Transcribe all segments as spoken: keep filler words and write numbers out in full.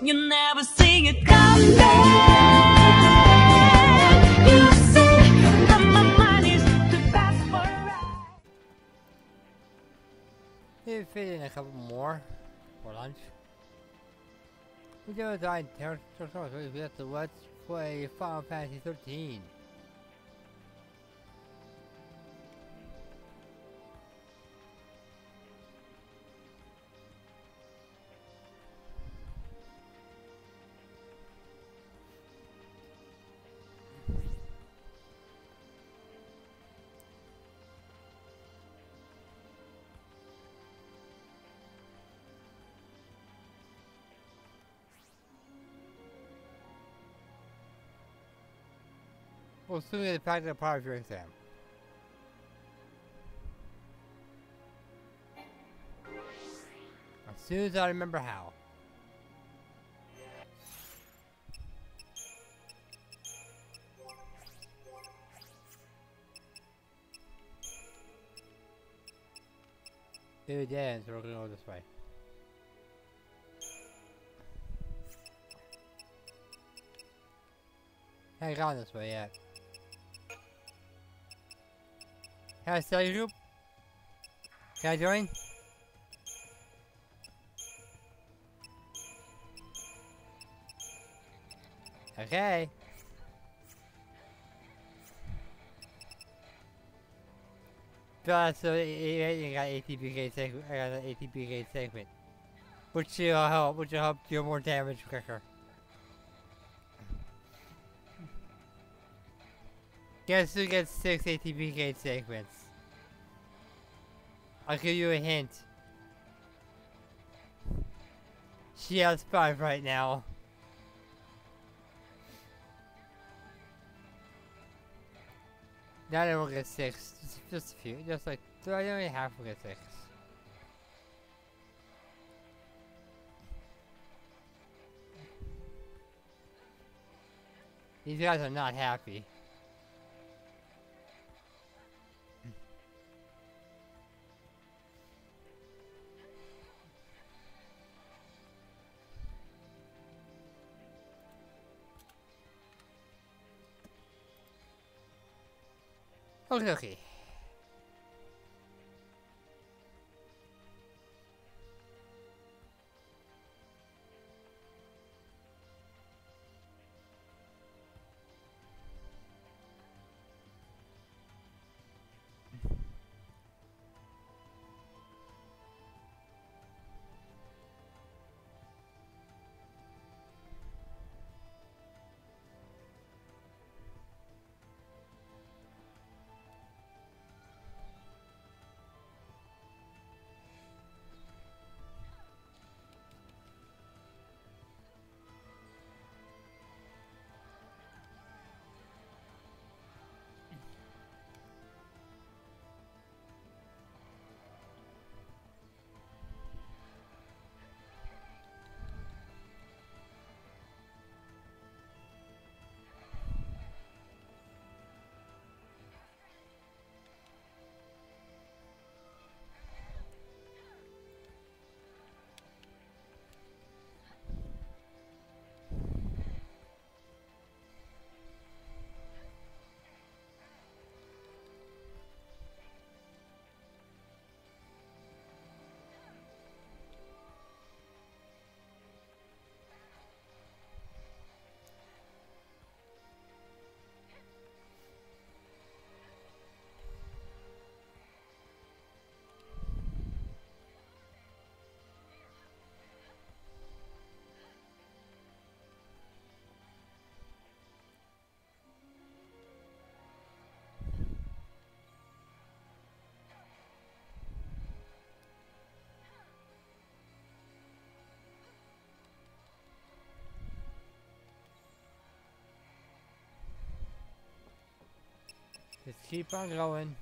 You never see it come back. You say that my mind is too fast for a ride. Maybe fit in a couple more for lunch. We do it on Territory. We have to let's play Final Fantasy thirteen. We'll soon get back to the part of your exam. As soon as I remember how. Do dance, we're gonna go this way. Haven't gone this way yet. Can I study group? Can I join? Okay. Uh, so you got A T B K segment. I got an A T B K segment, which will help. Which will help deal more damage quicker. Guess who gets six A T B K segments? I'll give you a hint. She has five right now. Not everyone gets six. Just, just a few. Just like, I only half will get six. These guys are not happy. Okay, okay. Just keep on going.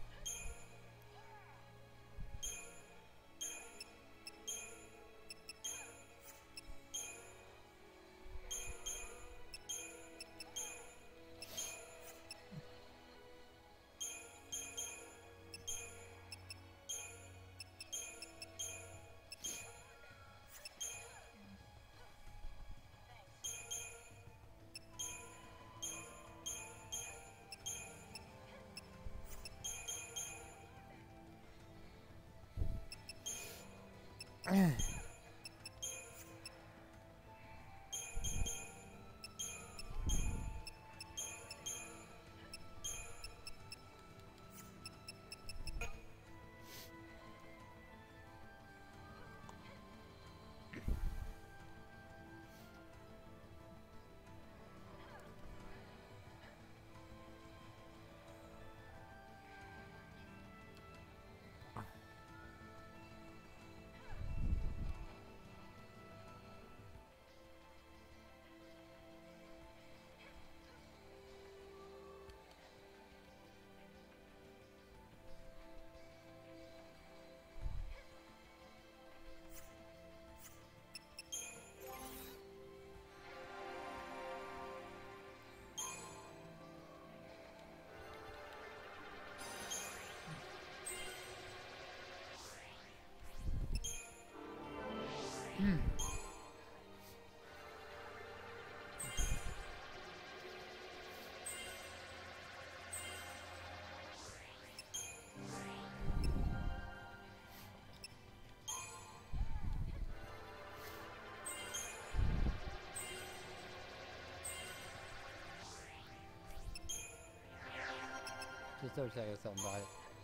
Just double check something about it.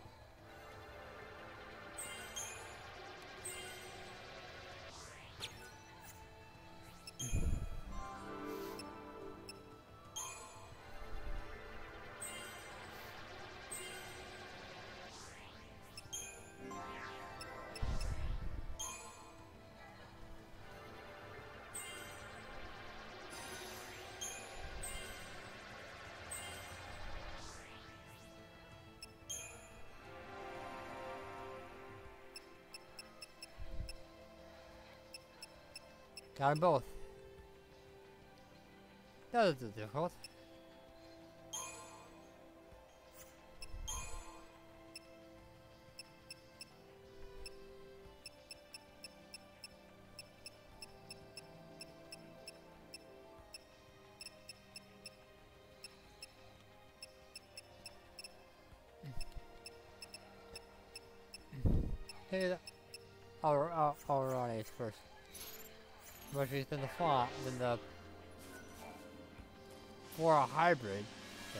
Got them both. That was difficult. Hey, I'll, I'll, I'll run Ace first. Much is in the font than the for a hybrid thing.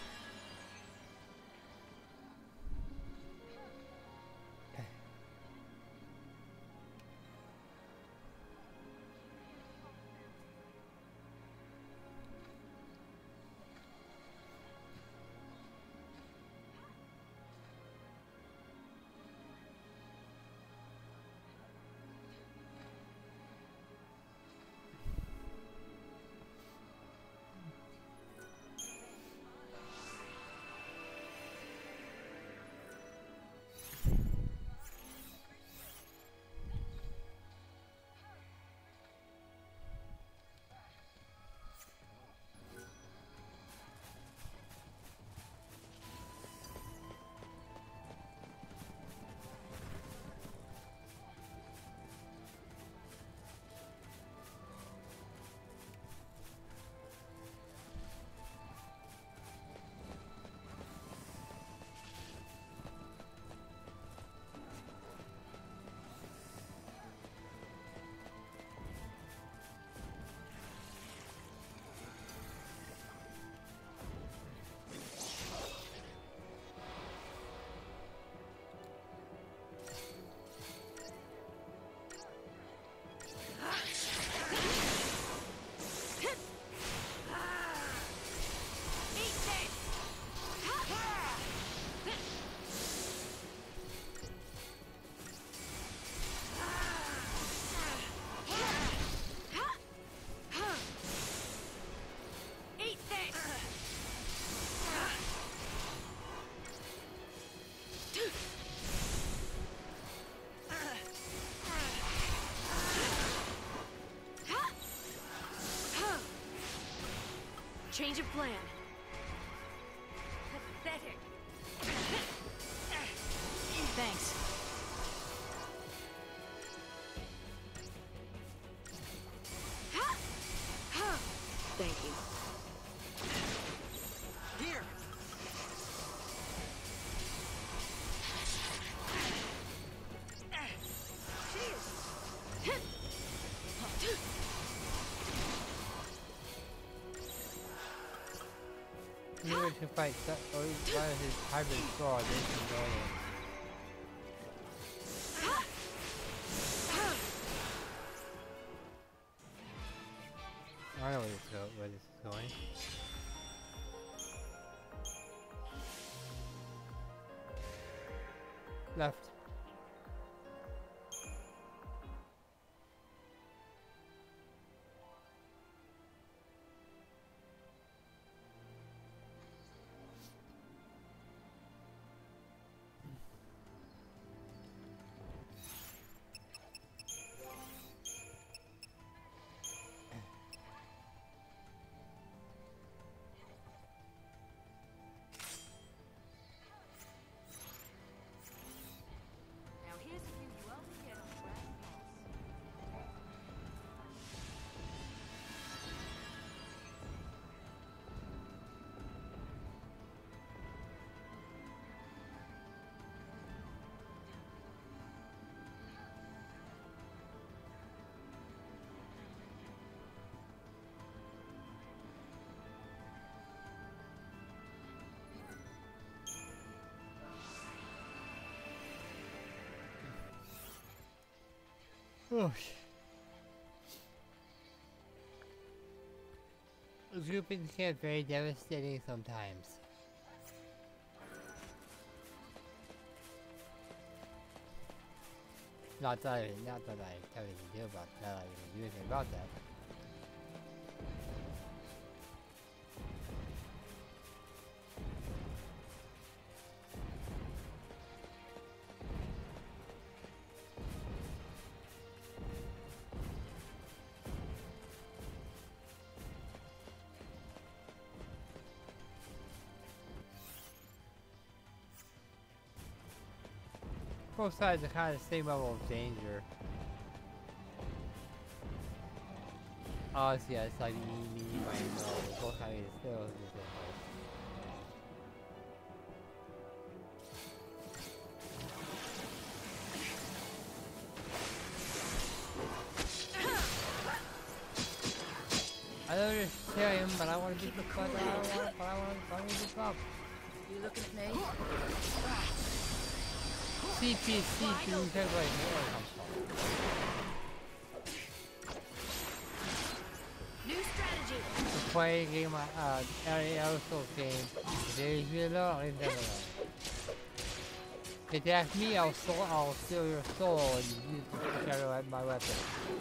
Change of plan. Pathetic. Thanks. Thank you. Here. Cheers. he was to fight so- or one of his hybrid squad, they can go in. I know where this, go where this is going. Left. Now here's a few you only get on Dragon Balls. Oh, groupings get very devastating sometimes. Not that I, not that I tell you to do about that. I can do anything about that. Both sides are kind of the same level of danger. Oh, yeah, it's like me, me, my no. Both sides are still the same way. I don't just tell him, but I want to beat the fuck. But I want, but I want, but I want to beat the fuck. You looking at me? C P C to take away more comes from. New strategy. To play a game, uh, any other Souls game, leave me alone, leave them alone. If you ask me, I'll steal, I'll steal your soul and use it to carry my weapon.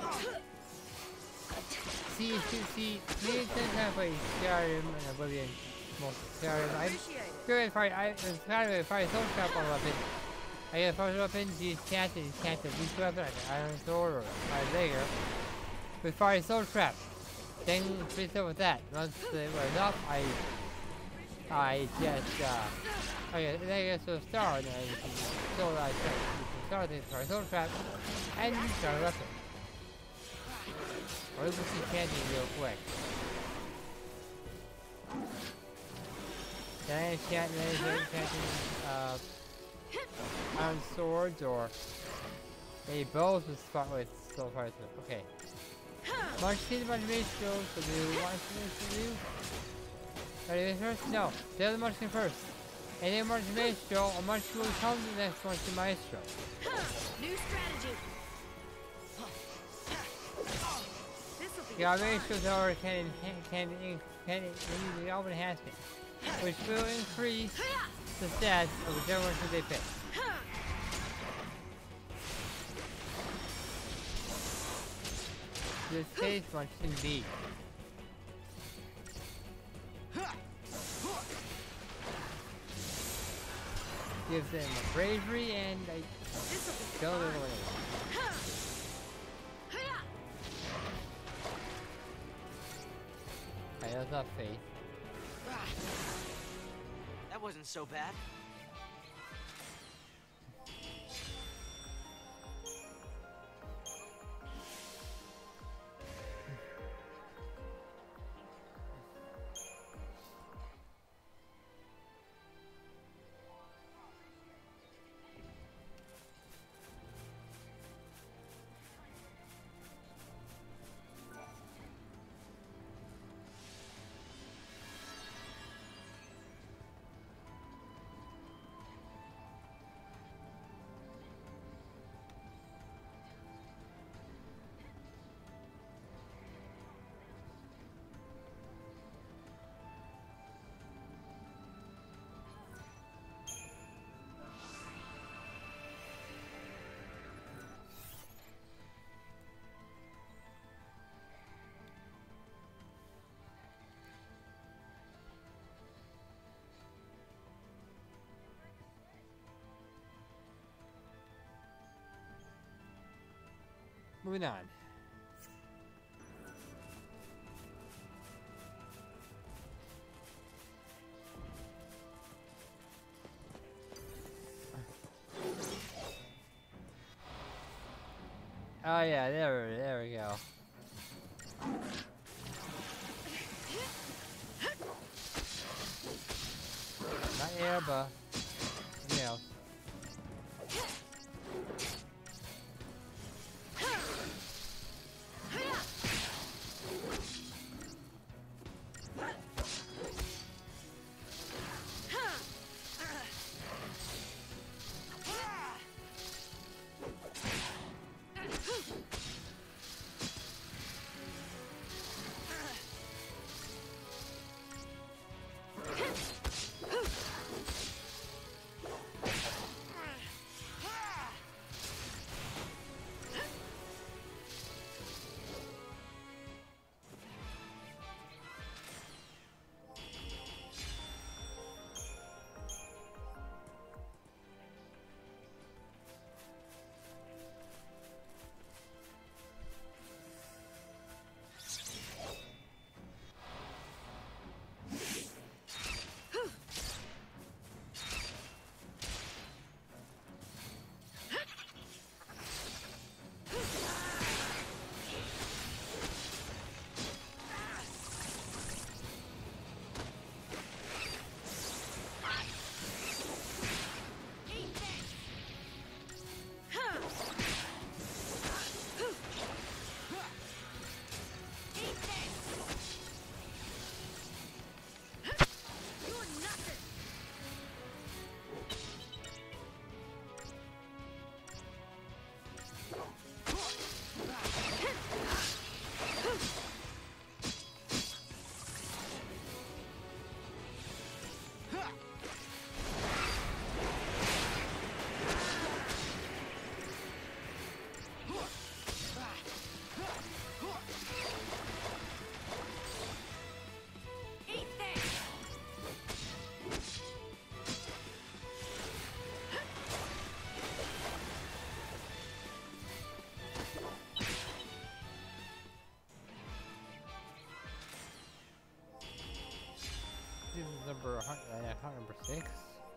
See, see, see, me and Tim kind of play Skyrim and Oblivion. Most Skyrim, I'm Appreciate it. good if I, I, it's kind of if I soul trap on a weapon. I get a first weapon, use can't use can't use weapon, like an iron sword or a fire dagger. With fire soul trap. Then finish up with that. Once they were enough, I I just uh okay, then I get to a star and then you can so I start you can start this fire soul trap and you start a weapon. Or you can see candy real quick. Then I can't then I can't uh iron swords or maybe bows with spot with soul fire. Okay. March see the marching skills, so do you want to do? Ready first? No. The other marching first. And then marching maestro, or marching will come to the next marching maestro. New strategy. This'll be Yeah, fun. maestros are can can can can use the open enhancement, which will increase the stats of whichever one they pick. This case marching B. Gives them bravery and I This'll be don't know fun. what it is. I also have faith. That wasn't so bad. Moving on. Oh yeah, there, there we go. Not here, but something else. This is number hun- uh, account number six.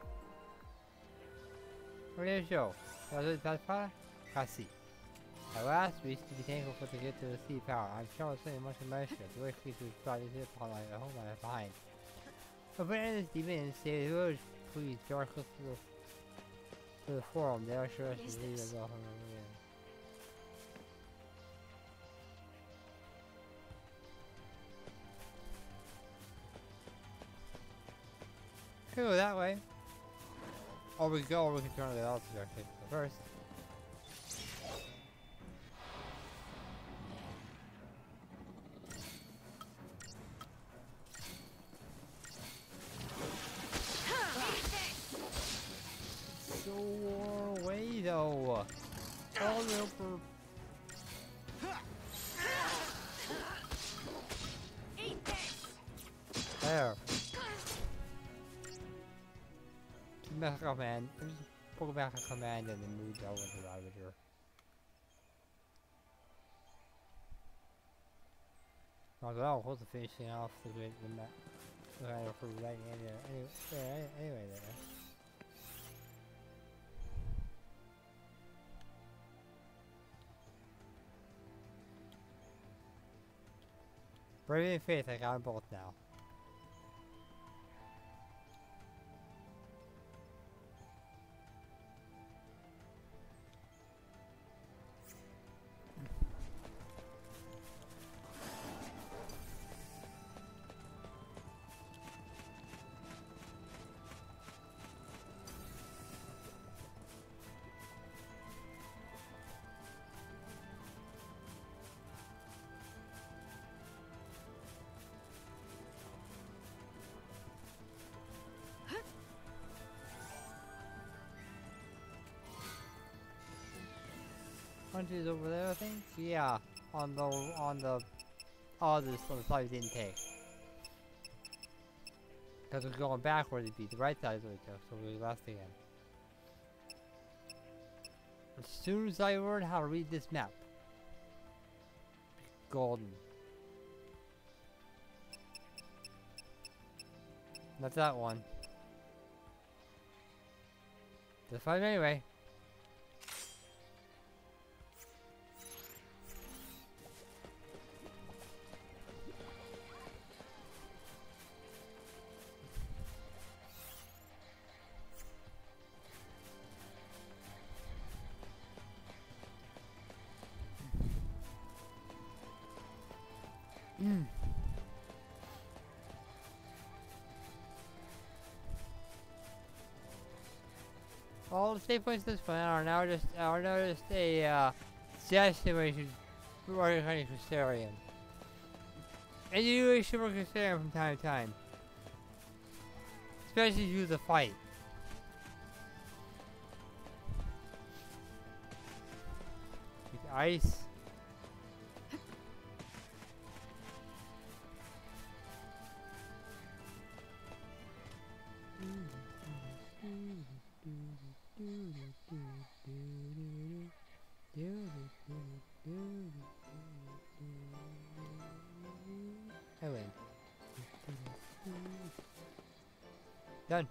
Radio show. Was it that far? Kasi. At last, we used to be thankful for the gift of the sea power. I'm sure it's so much emotion. The wish we could try to hit upon like a home I left behind. But when this demon say the village, please dark us to the, to the forum. They are sure us What is to leave this? us off on the way. Could go that way. Or we go, or we can turn the other direction. But first. So far away though. All the upper. There. Back a command. Just pull back a command and then move over to the Ravager. Although I was supposed to finishing off the great the map. Right for right anyway, anyway, anyway there. Brave and Faith, I got them both now. Punches over there, I think. Yeah, on the on the oh, this on the side we didn't take. Because we're going backwards, it'd be the right side we took, so we left again. As soon as I learn how to read this map, golden. Not that one. Let's find it anyway. Mm. All the save points this point are now just are now just a uh, destination for hunting for Crystarium. And you really should work Crystarium from time to time. Especially through the fight. With ice. I win. Done.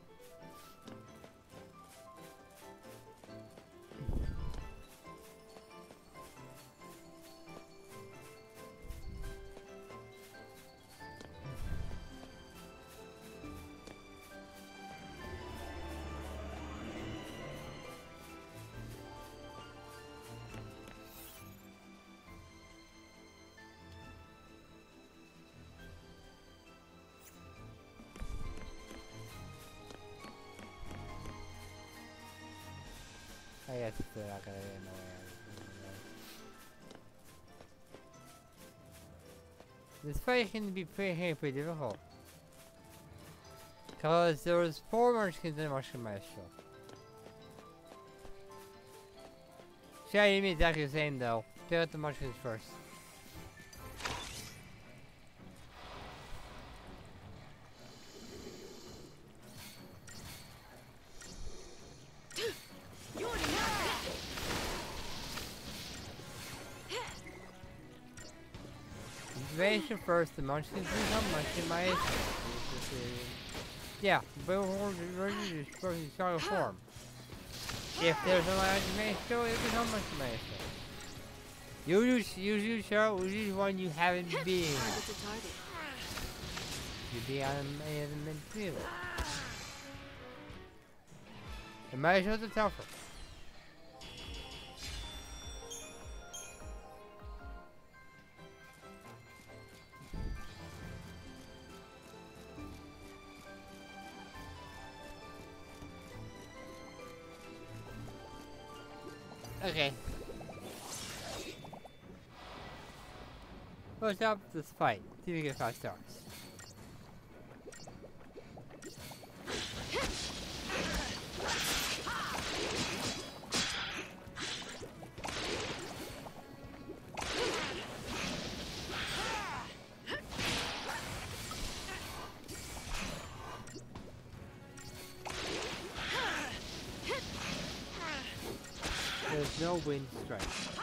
I guess they're not gonna get in the way. This fight can be pretty, pretty difficult. Because there was four Munchkins in the Munchkin Maestro. See, I didn't mean exactly the same though. Pick out the Munchkins first. Invasion first, the Munchkins become Munchkin Maestro. Yeah, but we're just supposed to start a form. If there's a Munchkin Maestro, it'll become Munchkin Maestro. You just, you just show, you just one you haven't been. Target's a target. You be on any of them in field. The Maestros are tougher. Okay. Let's stop this fight. See if we get five stars. There's no wind strike.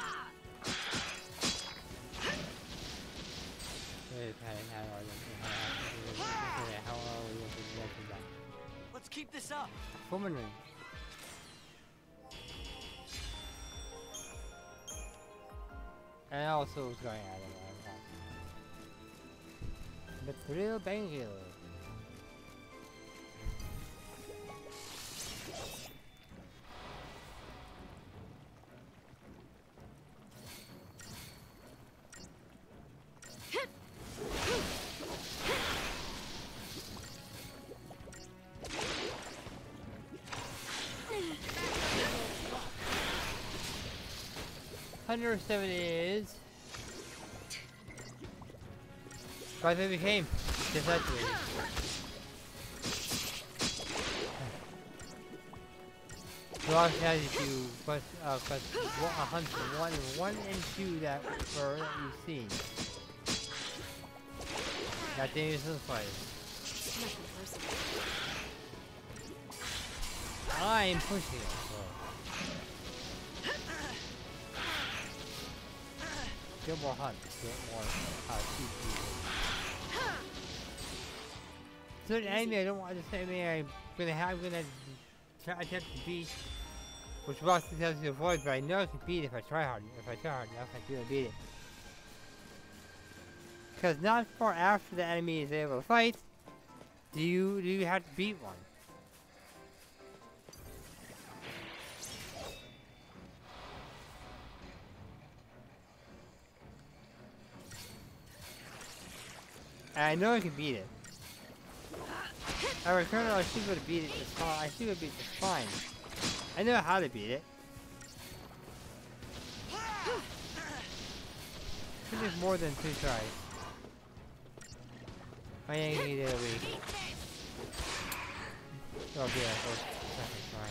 Let's keep this up. Woman ring. And also was going out of that. The thrill bangle. one hundred seventy is five it became defensively. Block has you to quest uh quest one hundred one and one and two that for that you've seen. That dangerous in the fight. Nothing personal. I'm pushing it, so. Get more hunts. Get more uh, shoot people. Certain enemy I don't want to say enemy I'm gonna have I'm gonna try attempt to beat, which was successful to avoid, but I know I can beat it if I try hard. If I try hard enough, I can beat it. Because not far after the enemy is able to fight, do you do you have to beat one? And I know I can beat it. I return I should be able to beat it just fine. I should be able to beat it just fine. I know how to beat it. Should be more than two tries. I ain't need it a week. Oh yeah, first second try.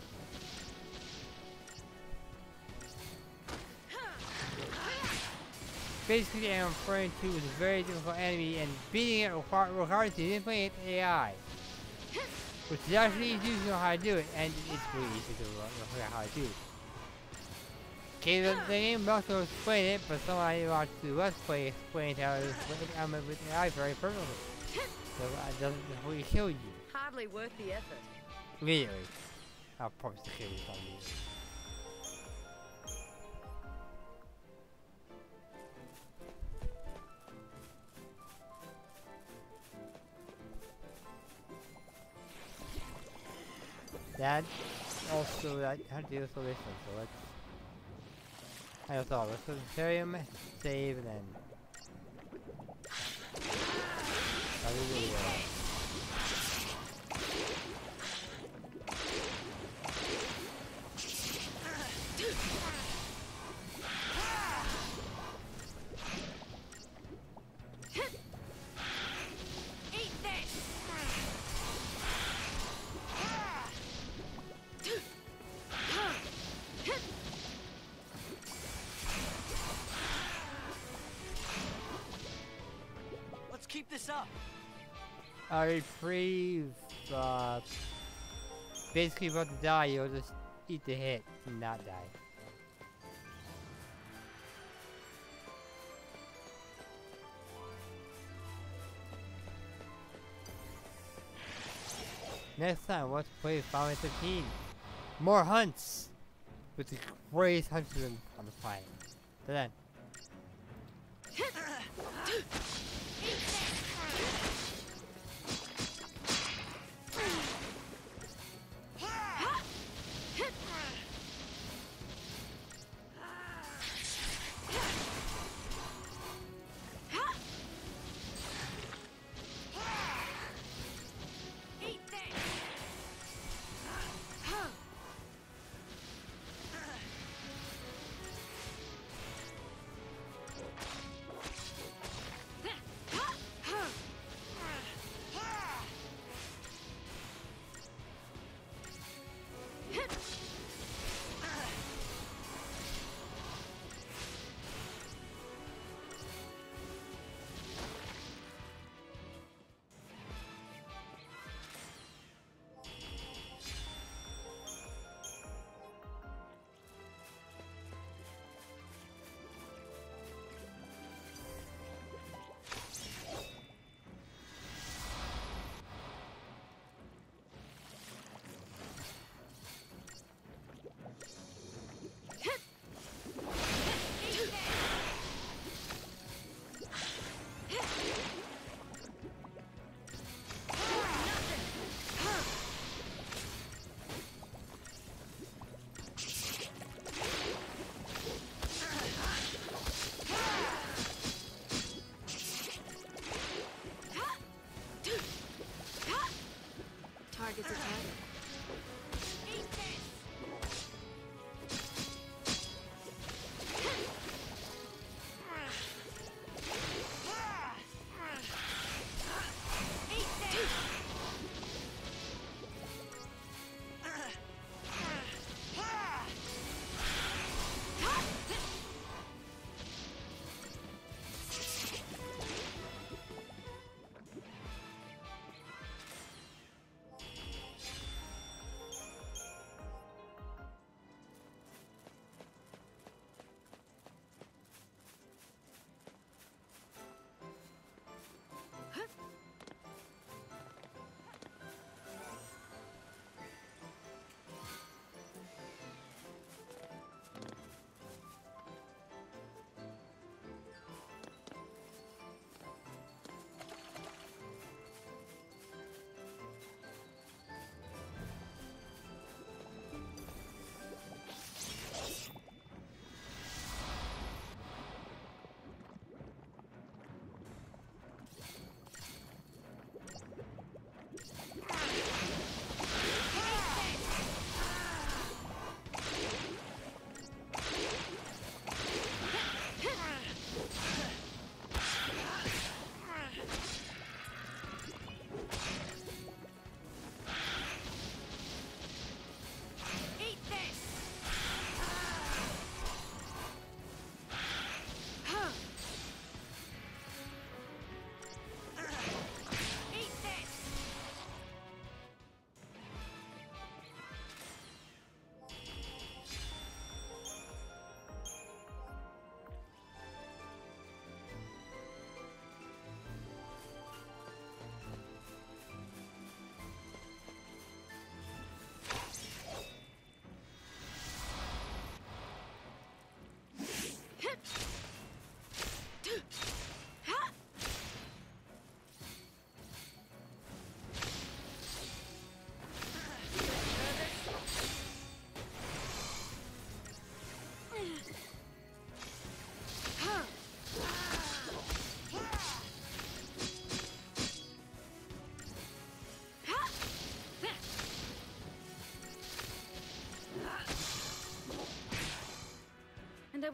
Basically, I'm referring to is a very difficult enemy, and beating it requires requires significant A I. Which is actually easy to know how to do it, and it's really easy to figure out how to do it. Okay, the, the game also explain it, but someone I watched the Let's Play explained how it explained element with A I very perfectly. So uh, it doesn't really kill you Hardly worth the effort. immediately. I'll probably still kill you if I need it. That also that how to deal with this one, so let's I also thought let's go to Ethereum, save and then I'll do the video. Eat this! Let's keep this up. I reprieve uh basically about to die, you'll just eat the hit and not die. Next time, let's play Final Fantasy fifteen. More hunts! With the greatest huntsman on the planet. Till then. Eat this!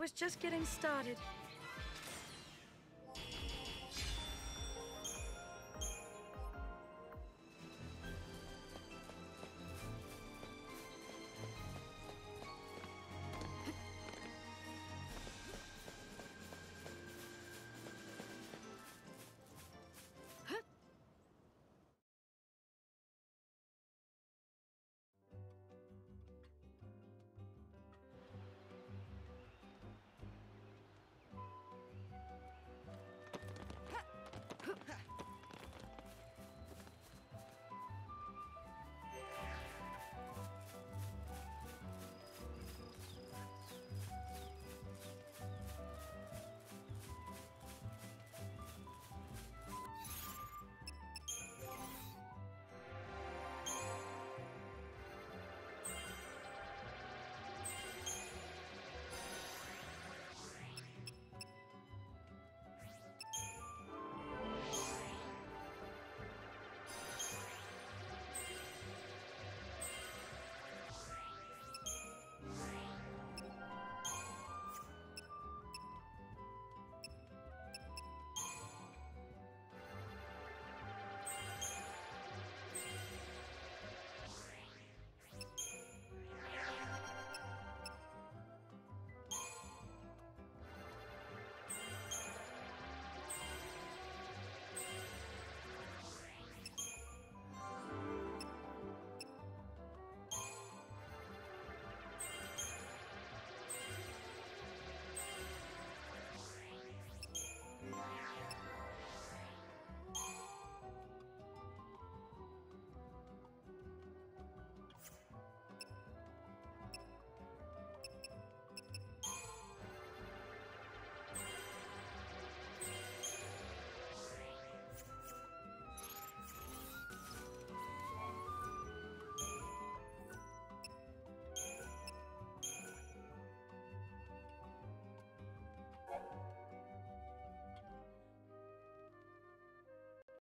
was just getting started.